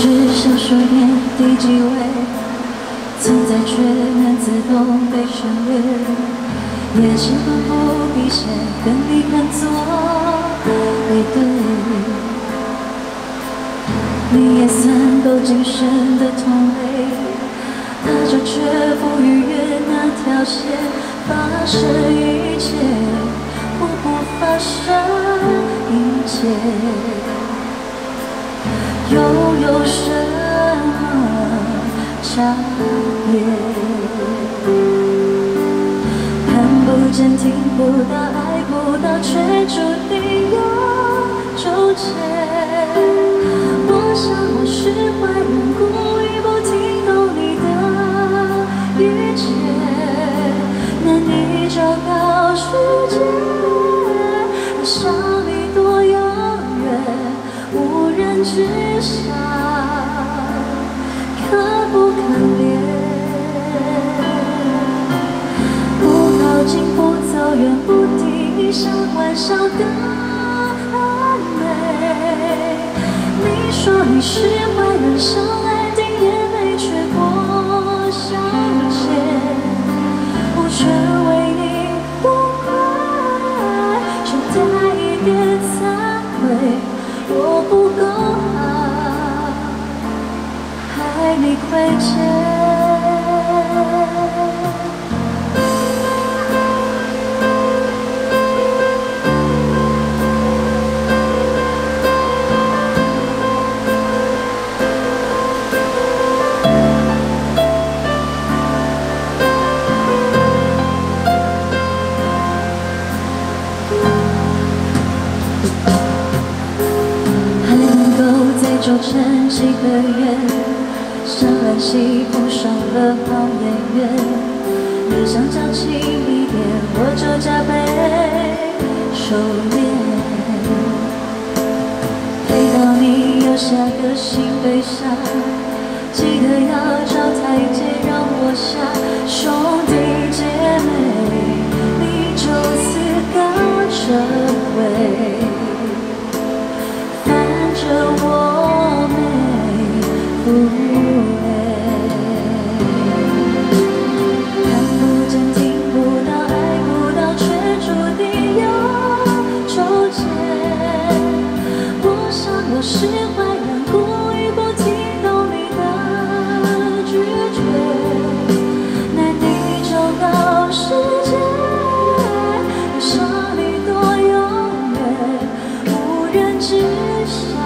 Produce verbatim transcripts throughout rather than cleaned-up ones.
是小说年第几位，存在却能自动被省略，也习惯不必写，跟你看作背对。你也算够谨慎的同类，踏着却不逾越那条线，发生一切或不发生一切。 又有什么差别？看不见、听不到、爱不到，却注定要纠结。我想我是坏人，故意不听懂你的语气，难以找到世界，爱上你多遥远。 无人知晓，可不可怜？不靠近，不走远，不提像玩笑的安慰。你说你是坏人，想来定也没缺过相见，我却为你不怪，却带一点惭愧。 我不够好，害你亏欠。纠缠几个月，上了戏碰上了好演员。你想讲轻一点，我就加倍收敛。陪到你有下个新对象，记得要找台阶让我下。兄弟姐妹，你就此告这位，反正我。 不累，看不见、听不到、爱不到，却注定要纠结。我想我是坏人，故意不听懂你的拒绝，难以找到世界，爱上你多永远，无人知晓。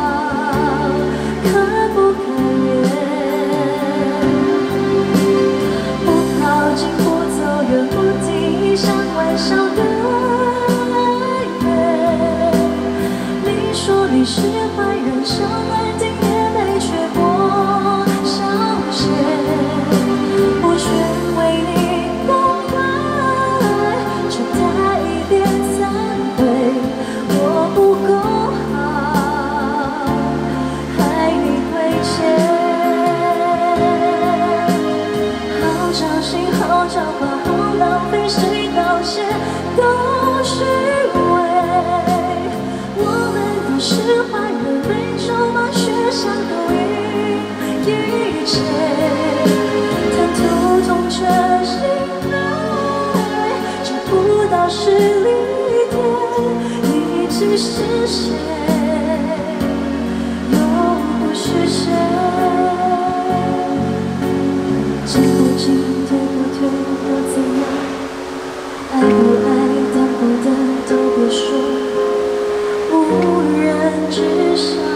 像玩笑的爱人，你说你是坏人，想来定也没缺过相见，我却为你崩坏，却带一点惭愧，我不够好，害你亏欠，好找心，好找话，好浪费谁？ 道歉都虚伪，我们都是坏人，没筹码却想勾引一切，贪图痛彻心扉，找不到实力点，你只是谁，又不是谁，进不进，退不退，又怎样？ 爱不爱，等不等，都别说，无人知晓。